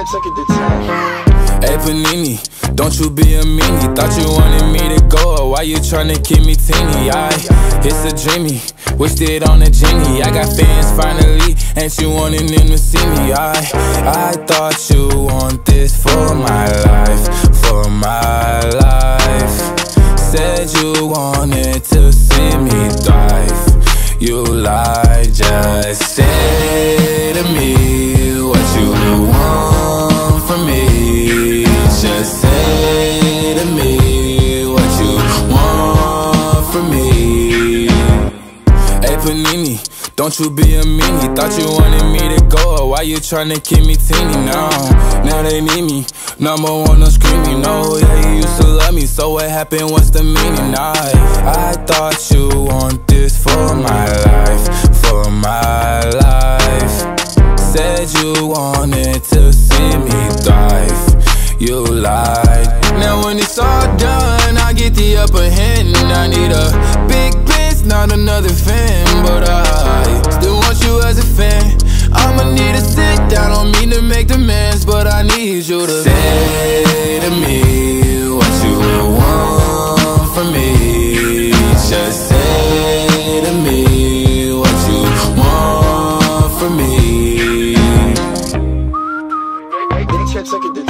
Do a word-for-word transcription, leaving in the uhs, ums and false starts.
Hey Panini, don't you be a meanie. Thought you wanted me to go, or why you tryna keep me teeny? I, it's a dreamy, wished it on a genie. I got fans finally, ain't you wanting them to see me? I, I thought you want this for my life, for my life. Said you wanted to see me thrive. You lied, just say to me what you want from me. Just say to me what you want from me. Hey Panini, don't you be a meanie. Thought you wanted me to go, or why you tryna keep me teeny? Now, now they need me, number one, no screaming. No, yeah, you used to love me, so what happened, what's the meaning? I, I thought you want this for my life, for my life. Said you wanted to see me thrive. You lied. Now when it's all done, I get the upper hand. I need a big bitch, not another fan. But I still want you as a fan. I'ma need to sit down, don't mean to make demands, but I need you to say to me what you want from me. Just say to me what you want from me. Daytrip,